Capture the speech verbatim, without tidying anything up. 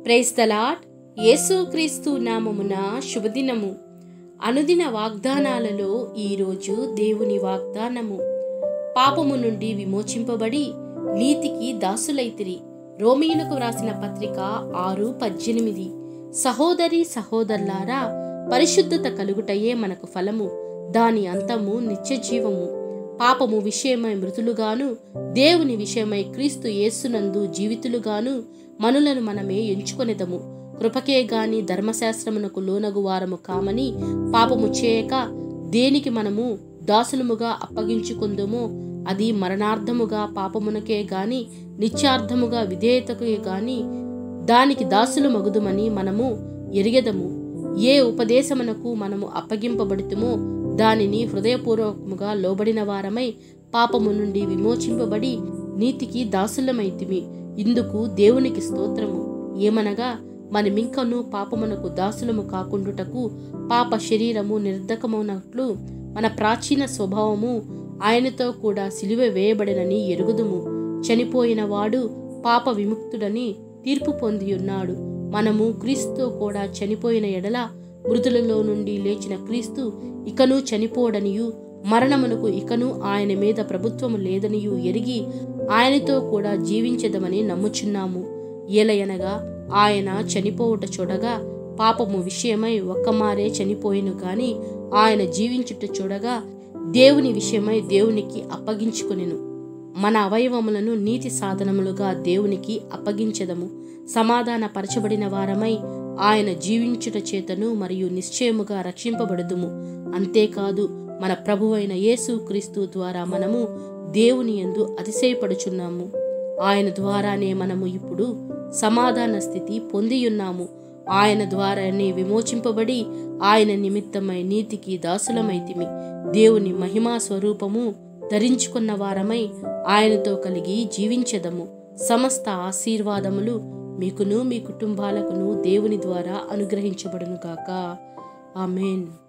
Praise the lord. యేసుక్రీస్తు నామమున శుభదినము. అనుదిన వాగ్దానాలలో ఈరోజు దేవుని వాగ్దానము. పాపము నుండి విమోచింపబడి నీతికి దాసులైతిరి. రోమీయులకు వ్రాసిన పత్రిక ఆరు పద్దెనిమిది. సహోదరి సహోదరులారా, పరిశుద్ధత కలుగుటయే మనకు ఫలము, దాని అంతము నిత్యజీవము. పాపము విషయమై మృతులుగాను, దేవుని విషయమై క్రీస్తు యేసునందు జీవితులుగాను మనులను మనమే ఎంచుకొనెదము. కృపకే గాని ధర్మశాస్త్రమునకు లోనగు వారము కామని పాపము చేయక దేనికి మనము దాసులముగా అప్పగించుకుందుమో అది మరణార్థముగా పాపమునకే గాని నిత్యార్థముగా విధేయతకే గాని దానికి దాసులు మగుదుమని మనము ఎరిగెదము. ఏ ఉపదేశమునకు మనము అప్పగింపబడుతుమో దానిని హృదయపూర్వకముగా లోబడిన వారమై పాపము నుండి విమోచింపబడి నీతికి దాసులమైతిమి. ఇందుకు దేవునికి స్తోత్రము. ఏమనగా మనమింకను పాపమునకు దాసులము కాకుండుటకు పాప శరీరము నిర్ధకమునట్లు మన ప్రాచీన స్వభావము ఆయనతో కూడా సిలువ వేయబడినని ఎరుగుదుము. చనిపోయిన వాడు పాప విముక్తుడని తీర్పు పొందియున్నాడు. మనము క్రీస్తుతో కూడా చనిపోయిన ఎడల మృతులలో నుండి లేచిన క్రీస్తు ఇకను చనిపోడనియు మరణమునకు ఇకను ఆయన మీద ప్రభుత్వము లేదనియు ఎరిగి ఆయనతో కూడా జీవించెదమని నమ్ముచున్నాము. ఏలయనగా ఆయన చనిపోవుట చూడగా పాపము విషయమై ఒక్కమారే చనిపోయిను గాని ఆయన జీవించుట చూడగా దేవుని విషయమై దేవునికి అప్పగించుకొనెను. మన అవయవములను నీతి సాధనములుగా దేవునికి అప్పగించెదము. సమాధాన పరచబడిన వారమై ఆయన జీవించుట చేతను మరియు నిశ్చయముగా రక్షింపబడుదుము. అంతేకాదు, మన ప్రభువైన యేసు క్రీస్తు ద్వారా మనము దేవుని యందు అతిశయపడుచున్నాము. ఆయన ద్వారానే మనము ఇప్పుడు సమాధాన స్థితి పొందియున్నాము. ఆయన ద్వారానే విమోచింపబడి ఆయన నిమిత్తమై నీతికి దాసులమైతిమి. దేవుని మహిమా స్వరూపము ధరించుకున్న వారమై ఆయనతో కలిగి జీవించెదము. సమస్త ఆశీర్వాదములు మీకును మీ కుటుంబాలకును దేవుని ద్వారా అనుగ్రహించబడును గాక. ఆమేన్.